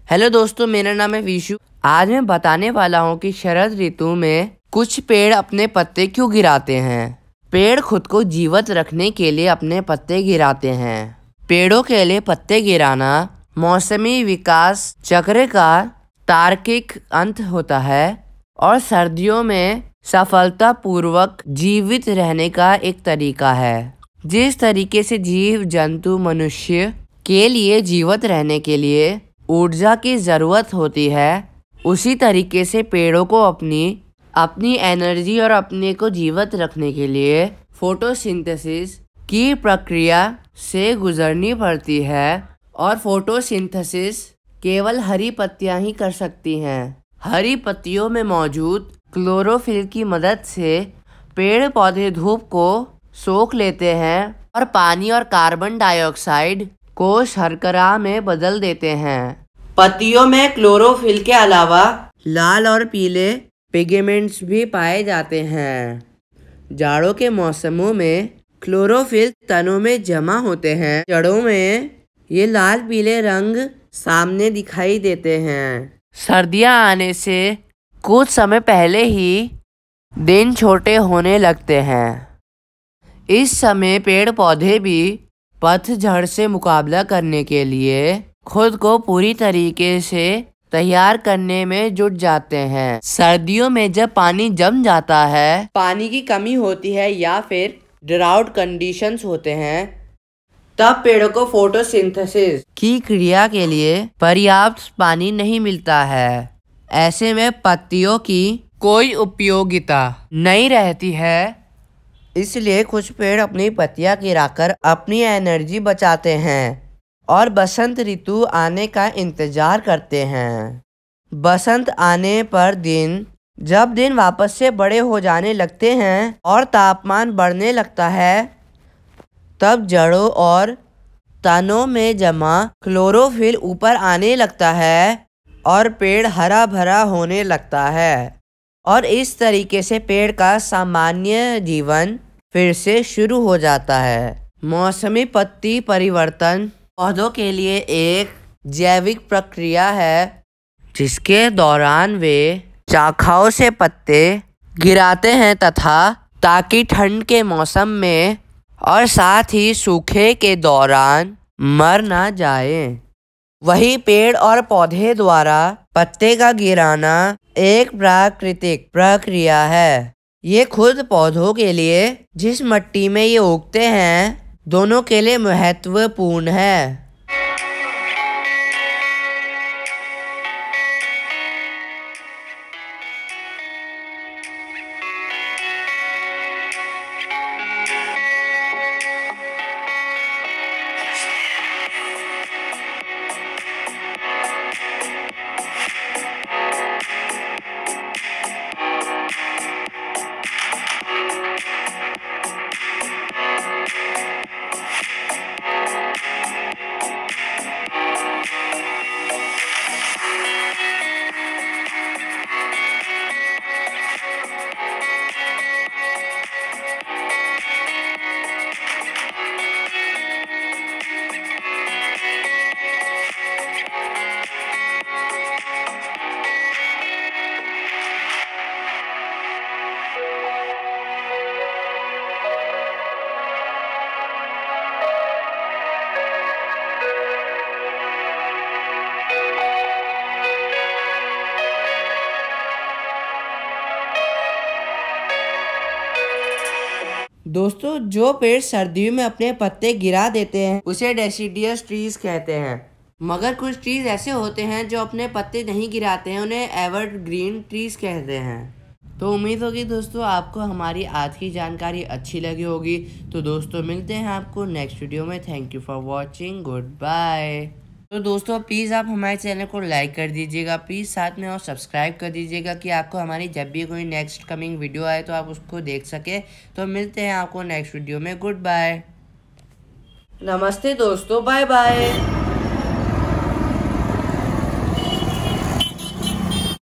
Hello दोस्तों, मेरा नाम है विशु। आज मैं बताने वाला हूँ कि शरद ऋतु में कुछ पेड़ अपने पत्ते क्यों गिराते हैं। पेड़ खुद को जीवित रखने के लिए अपने पत्ते गिराते हैं। पेड़ों के लिए पत्ते गिराना मौसमी विकास चक्र का तार्किक अंत होता है और सर्दियों में सफलतापूर्वक जीवित रहने का एक तरीका है। जिस तरीके से जीव जंतु मनुष्य के लिए जीवित रहने के लिए ऊर्जा की ज़रूरत होती है, उसी तरीके से पेड़ों को अपनी एनर्जी और अपने को जीवित रखने के लिए फोटोसिंथेसिस की प्रक्रिया से गुजरनी पड़ती है। और फोटोसिंथेसिस केवल हरी पत्तियां ही कर सकती हैं। हरी पत्तियों में मौजूद क्लोरोफिल की मदद से पेड़ पौधे धूप को सोख लेते हैं और पानी और कार्बन डाइऑक्साइड को शर्करा में बदल देते हैं। पत्तियों में क्लोरोफिल के अलावा लाल और पीले पिगमेंट्स भी पाए जाते हैं। जाड़ों के मौसमों में क्लोरोफिल तनों में जमा होते हैं। जड़ों में ये लाल पीले रंग सामने दिखाई देते हैं। सर्दियां आने से कुछ समय पहले ही दिन छोटे होने लगते हैं। इस समय पेड़ पौधे भी पतझड़ से मुकाबला करने के लिए खुद को पूरी तरीके से तैयार करने में जुट जाते हैं। सर्दियों में जब पानी जम जाता है, पानी की कमी होती है या फिर ड्राउट कंडीशंस होते हैं, तब पेड़ों को फोटोसिंथेसिस की क्रिया के लिए पर्याप्त पानी नहीं मिलता है। ऐसे में पत्तियों की कोई उपयोगिता नहीं रहती है। इसलिए कुछ पेड़ अपनी पत्तियां गिराकर अपनी एनर्जी बचाते हैं और बसंत ऋतु आने का इंतजार करते हैं। बसंत आने पर जब दिन वापस से बड़े हो जाने लगते हैं और तापमान बढ़ने लगता है, तब जड़ों और तनों में जमा क्लोरोफिल ऊपर आने लगता है और पेड़ हरा भरा होने लगता है। और इस तरीके से पेड़ का सामान्य जीवन फिर से शुरू हो जाता है। मौसमी पत्ती परिवर्तन पौधों के लिए एक जैविक प्रक्रिया है, जिसके दौरान वे शाखाओं से पत्ते गिराते हैं ताकि ठंड के मौसम में और साथ ही सूखे के दौरान मर ना जाए। वही पेड़ और पौधे द्वारा पत्ते का गिराना एक प्राकृतिक प्रक्रिया है। ये खुद पौधों के लिए जिस मिट्टी में ये उगते हैं, दोनों के लिए महत्वपूर्ण है। दोस्तों, जो पेड़ सर्दियों में अपने पत्ते गिरा देते हैं उसे डेसिडियस ट्रीज कहते हैं। मगर कुछ ट्रीज ऐसे होते हैं जो अपने पत्ते नहीं गिराते हैं, उन्हें एवरग्रीन ट्रीज कहते हैं। तो उम्मीद होगी दोस्तों आपको हमारी आज की जानकारी अच्छी लगी होगी। तो दोस्तों मिलते हैं आपको नेक्स्ट वीडियो में। Thank you for watching, good bye. तो दोस्तों प्लीज़ आप हमारे चैनल को लाइक कर दीजिएगा, प्लीज़ साथ में और सब्सक्राइब कर दीजिएगा कि आपको हमारी जब भी कोई नेक्स्ट कमिंग वीडियो आए तो आप उसको देख सके। तो मिलते हैं आपको नेक्स्ट वीडियो में, गुड बाय। नमस्ते दोस्तों, बाय बाय।